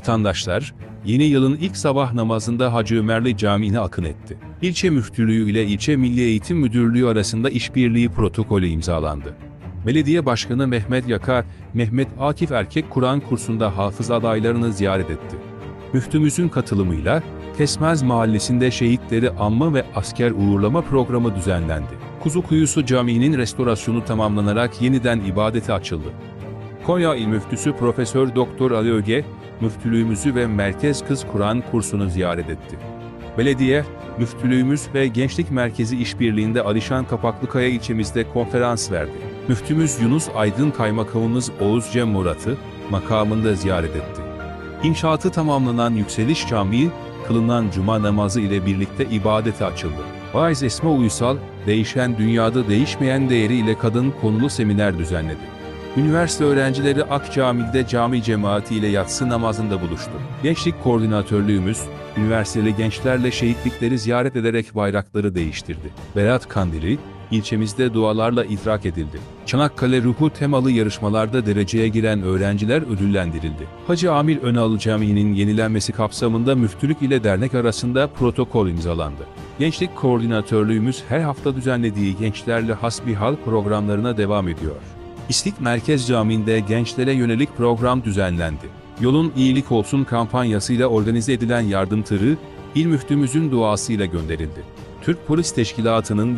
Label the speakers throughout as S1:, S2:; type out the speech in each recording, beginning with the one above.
S1: Vatandaşlar, yeni yılın ilk sabah namazında Hacı Ömerli Camii'ne akın etti. İlçe müftülüğü ile ilçe Milli Eğitim Müdürlüğü arasında işbirliği protokolü imzalandı. Belediye Başkanı Mehmet Yaka, Mehmet Akif Erkek Kur'an kursunda hafız adaylarını ziyaret etti. Müftümüzün katılımıyla Kesmez Mahallesi'nde şehitleri anma ve asker uğurlama programı düzenlendi. Kuzukuyusu Camii'nin restorasyonu tamamlanarak yeniden ibadete açıldı. Konya İl Müftüsü Profesör Doktor Ali Öge, müftülüğümüzü ve Merkez Kız Kur'an kursunu ziyaret etti. Belediye, müftülüğümüz ve Gençlik Merkezi işbirliğinde Alişan Kapaklıkaya ilçemizde konferans verdi. Müftümüz Yunus Aydın Kaymakamımız Oğuz Cem Murat'ı makamında ziyaret etti. İnşaatı tamamlanan Yükseliş Camii, kılınan cuma namazı ile birlikte ibadete açıldı. Vaiz Esma Uysal, değişen dünyada değişmeyen değeri ile kadın konulu seminer düzenledi. Üniversite öğrencileri Akcamil'de cami cemaati ile yatsı namazında buluştu. Gençlik Koordinatörlüğümüz, üniversiteli gençlerle şehitlikleri ziyaret ederek bayrakları değiştirdi. Berat Kandili, ilçemizde dualarla idrak edildi. Çanakkale Ruhu temalı yarışmalarda dereceye giren öğrenciler ödüllendirildi. Hacı Amil Önalı Camii'nin yenilenmesi kapsamında müftülük ile dernek arasında protokol imzalandı. Gençlik Koordinatörlüğümüz her hafta düzenlediği gençlerle hasbihal programlarına devam ediyor. İstik Merkez Camii'nde gençlere yönelik program düzenlendi. Yolun iyilik olsun kampanyasıyla organize edilen yardım tırı, İl Müftümüzün duasıyla gönderildi. Türk Polis Teşkilatı'nın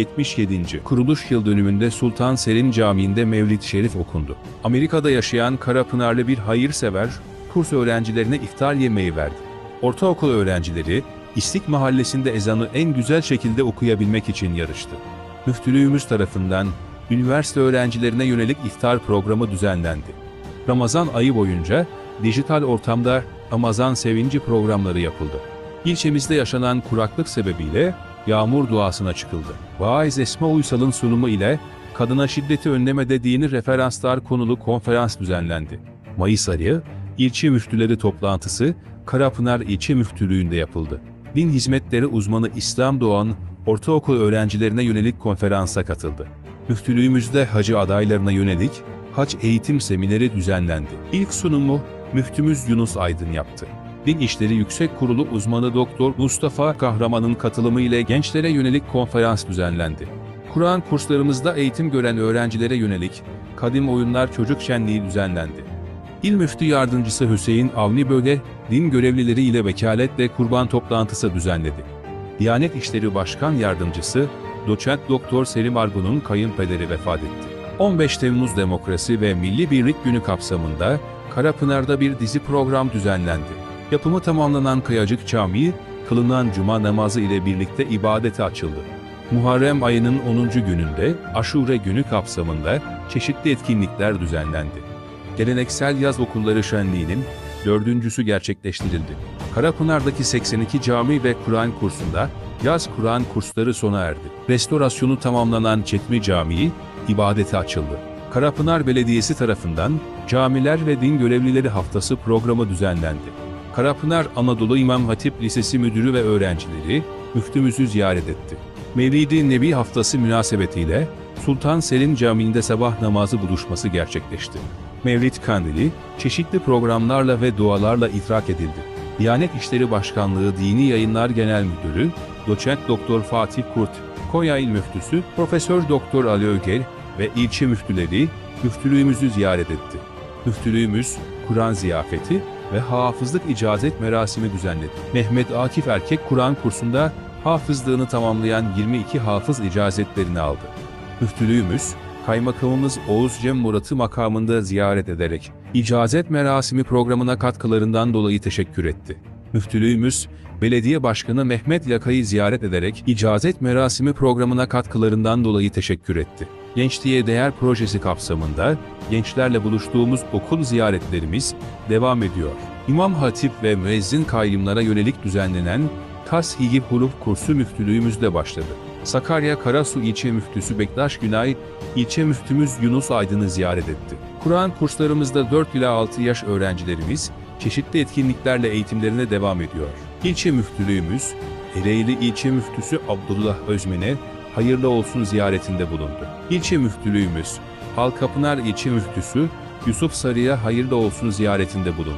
S1: 177. kuruluş yıl dönümünde Sultan Selim Camii'nde Mevlid-i Şerif okundu. Amerika'da yaşayan Karapınarlı bir hayırsever, kurs öğrencilerine iftar yemeği verdi. Ortaokul öğrencileri, İstik Mahallesi'nde ezanı en güzel şekilde okuyabilmek için yarıştı. Müftülüğümüz tarafından, üniversite öğrencilerine yönelik iftar programı düzenlendi. Ramazan ayı boyunca dijital ortamda Ramazan sevinci programları yapıldı. İlçemizde yaşanan kuraklık sebebiyle yağmur duasına çıkıldı. Vaiz Esma Uysal'ın sunumu ile kadına şiddeti önlemede dini referanslar konulu konferans düzenlendi. Mayıs ayı, ilçe müftüleri toplantısı Karapınar İlçe Müftülüğü'nde yapıldı. Din hizmetleri uzmanı İslam Doğan, ortaokul öğrencilerine yönelik konferansa katıldı. Müftülüğümüzde hacı adaylarına yönelik hac eğitim semineri düzenlendi. İlk sunumu müftümüz Yunus Aydın yaptı. Din İşleri Yüksek Kurulu uzmanı Doktor Mustafa Kahraman'ın katılımı ile gençlere yönelik konferans düzenlendi. Kur'an kurslarımızda eğitim gören öğrencilere yönelik kadim oyunlar çocuk şenliği düzenlendi. İl Müftü Yardımcısı Hüseyin Avni Böge, din görevlileri ile vekaletle kurban toplantısı düzenledi. Diyanet İşleri Başkan Yardımcısı Doçent Doktor Selim Argun'un kayınpederi vefat etti. 15 Temmuz Demokrasi ve Milli Birlik Günü kapsamında Karapınar'da bir dizi program düzenlendi. Yapımı tamamlanan Kayacık Camii, kılınan cuma namazı ile birlikte ibadete açıldı. Muharrem ayının 10. gününde Aşure günü kapsamında çeşitli etkinlikler düzenlendi. Geleneksel yaz okulları şenliğinin 4.'sü gerçekleştirildi. Karapınar'daki 82 cami ve Kur'an kursunda yaz Kur'an kursları sona erdi. Restorasyonu tamamlanan Çetmi Camii ibadete açıldı. Karapınar Belediyesi tarafından Camiler ve Din Görevlileri Haftası programı düzenlendi. Karapınar Anadolu İmam Hatip Lisesi müdürü ve öğrencileri müftümüzü ziyaret etti. Mevlid-i Nebi Haftası münasebetiyle Sultan Selim Camii'nde sabah namazı buluşması gerçekleşti. Mevlid Kandili, çeşitli programlarla ve dualarla idrak edildi. Diyanet İşleri Başkanlığı Dini Yayınlar Genel Müdürü, Doçent Doktor Fatih Kurt, Konya İl Müftüsü Profesör Doktor Ali Öger ve ilçe müftüleri müftülüğümüzü ziyaret etti. Müftülüğümüz, Kur'an ziyafeti ve hafızlık icazet merasimi düzenledi. Mehmet Akif Erkek Kur'an kursunda hafızlığını tamamlayan 22 hafız icazetlerini aldı. Müftülüğümüz, Kaymakamımız Oğuz Cem Murat'ı makamında ziyaret ederek icazet merasimi programına katkılarından dolayı teşekkür etti. Müftülüğümüz, Belediye Başkanı Mehmet Yaka'yı ziyaret ederek icazet merasimi programına katkılarından dolayı teşekkür etti. Gençliğe Değer projesi kapsamında gençlerle buluştuğumuz okul ziyaretlerimiz devam ediyor. İmam Hatip ve müezzin kayyımlara yönelik düzenlenen Tas-i Huluf kursu müftülüğümüzle başladı. Sakarya Karasu İlçe Müftüsü Bektaş Günay, ilçe müftümüz Yunus Aydın'ı ziyaret etti. Kur'an kurslarımızda 4 ila 6 yaş öğrencilerimiz çeşitli etkinliklerle eğitimlerine devam ediyor. İlçe müftülüğümüz, Ereğli İlçe Müftüsü Abdullah Özmen'e hayırlı olsun ziyaretinde bulundu. İlçe müftülüğümüz, Halkapınar İlçe Müftüsü Yusuf Sarı'ya hayırlı olsun ziyaretinde bulundu.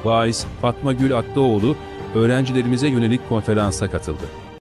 S1: Vaiz Fatma Gül Atlıoğlu, öğrencilerimize yönelik konferansa katıldı.